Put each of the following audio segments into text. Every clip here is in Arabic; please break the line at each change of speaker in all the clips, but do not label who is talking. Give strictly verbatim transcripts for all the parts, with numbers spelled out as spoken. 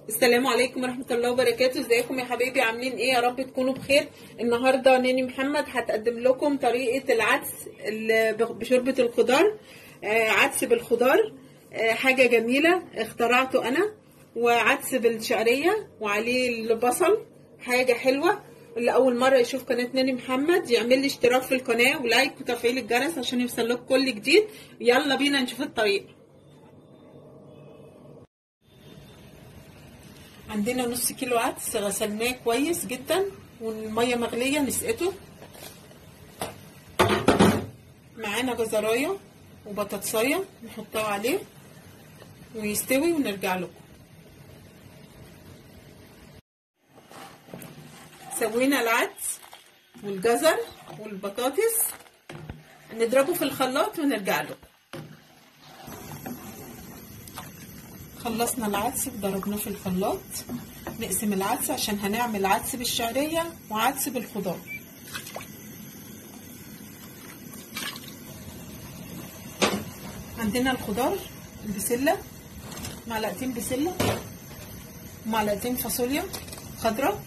السلام عليكم ورحمة الله وبركاته. ازيكم يا حبايبي؟ عاملين ايه؟ يا رب تكونوا بخير. النهارده ناني محمد هتقدم لكم طريقة العدس اللي بشوربة الخضار. آه عدس بالخضار، آه حاجة جميلة اخترعته انا، وعدس بالشعرية وعليه البصل، حاجة حلوة. اللي اول مرة يشوف قناة ناني محمد يعمل لي اشتراك في القناة ولايك وتفعيل الجرس عشان يوصلكم كل جديد. يلا بينا نشوف الطريقة. عندنا نص كيلو عدس غسلناه كويس جدا والميه مغليه نسقته. معانا جزرايه وبطاطسايه نحطها عليه ويستوي ونرجع لكم. سوينا العدس والجزر والبطاطس، نضربه في الخلاط ونرجع لكم. خلصنا العدس وضربناه في الخلاط. نقسم العدس عشان هنعمل عدس بالشعرية وعدس بالخضار. عندنا الخضار، البسلة، معلقتين بسلة، معلقتين فاصوليا خضراء،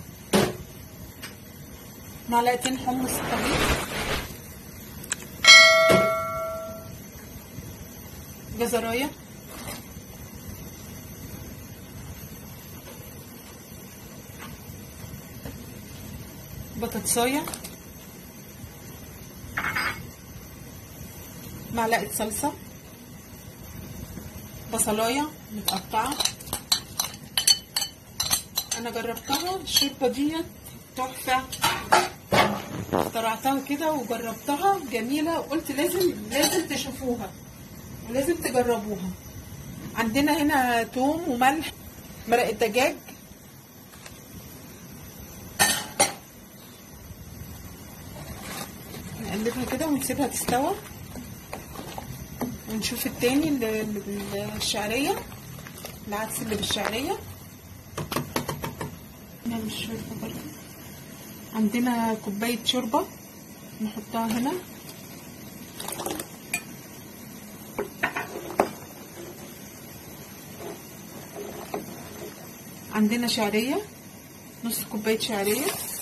معلقتين حمص طبيخ، جزراية، بطاطسايه، معلقه صلصه، بصلايه متقطعه. انا جربتها الشوربه ديت تحفه، اخترعتها كده وجربتها جميله وقلت لازم لازم تشوفوها ولازم تجربوها. عندنا هنا توم وملح، مرقه دجاج، نقلبها كده ونسيبها تستوى ونشوف التاني اللي بالشعريه، العدس اللي بالشعريه. نعمل الشوربه برضه. عندنا كوبايه شوربه نحطها هنا، عندنا شعريه، نص كوبايه شعريه،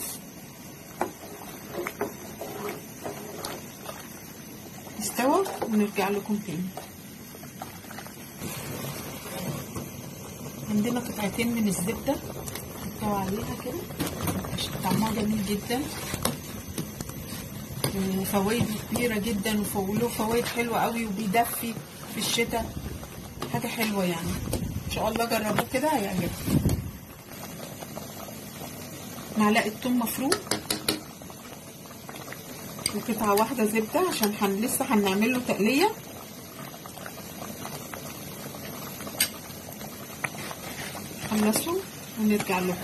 استوى ونرجع لكم تاني. عندنا قطعتين من الزبده نحطها عليها كده عشان طعمها جميل جدا وفوائد كبيره جدا، وله فوائد حلوه قوي وبيدفي في الشتاء، حاجه حلوه يعني. ان شاء الله جربوه كده هيعجبكم. معلقه ثوم مفروم وقطعه واحده زبده عشان حن لسه هنعمل له تقليه. خلصوا ونرجع له.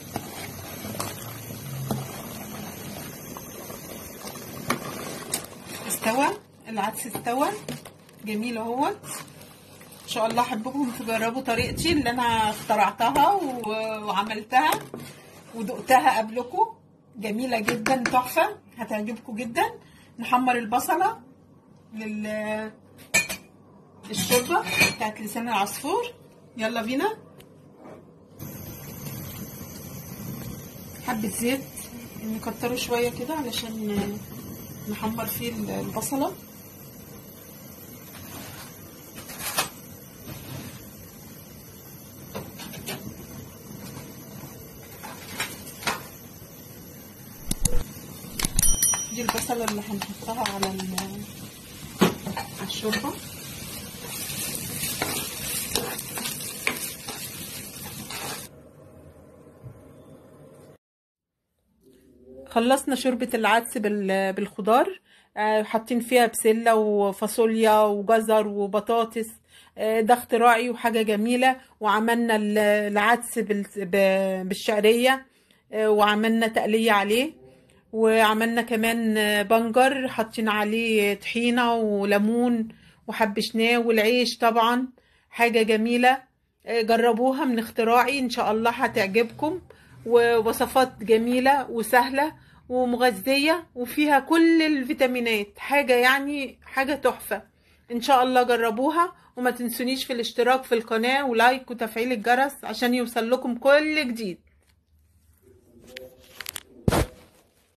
استوى العدس، استوى جميل اهوت. ان شاء الله احبكم تجربوا طريقتي اللي انا اخترعتها وعملتها ودقتها قبلكم، جميله جدا تحفه، هتعجبكم جدا. نحمر البصله لل الشوربه بتاعت لسان العصفور. يلا بينا. حبه زيت نكتره شويه كده علشان نحمر فيه البصله. دي البصله اللي هنحطها على الشوربه. خلصنا شوربه العدس بالخضار، حاطين فيها بسله وفاصوليا وجزر وبطاطس. ده اختراعي وحاجه جميله. وعملنا العدس بالشعريه وعملنا تقليه عليه، وعملنا كمان بنجر حاطين عليه طحينه وليمون وحبشناه، والعيش طبعا حاجه جميله. جربوها من اختراعي، ان شاء الله هتعجبكم. ووصفات جميله وسهله ومغذيه وفيها كل الفيتامينات، حاجه يعني حاجه تحفه. ان شاء الله جربوها، وما تنسونيش في الاشتراك في القناة ولايك وتفعيل الجرس عشان يوصل لكم كل جديد.